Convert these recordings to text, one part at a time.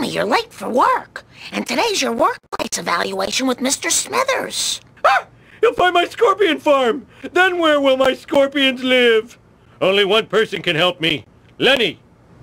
me you're late for work, and today's your workplace evaluation with Mr. Smithers. Ah! You'll find my scorpion farm! Then where will my scorpions live? Only one person can help me. Lenny!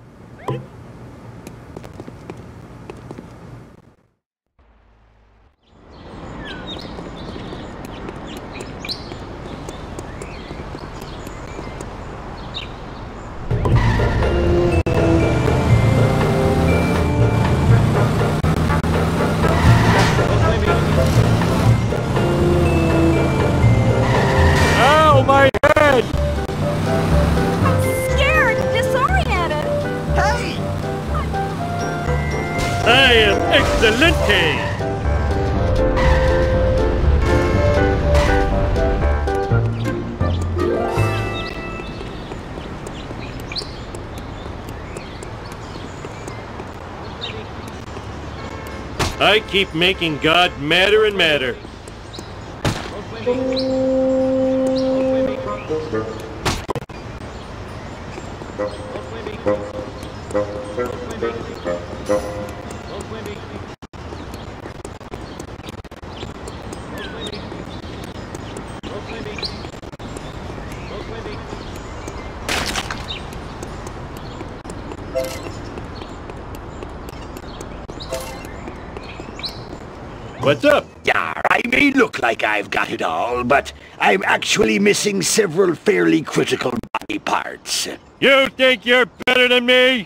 Ow, my head! I'm scared, disoriented. Hey! I am excelente! I keep making God madder and madder. What's up? Yeah, I may look like I've got it all, but I'm actually missing several fairly critical body parts. You think you're better than me?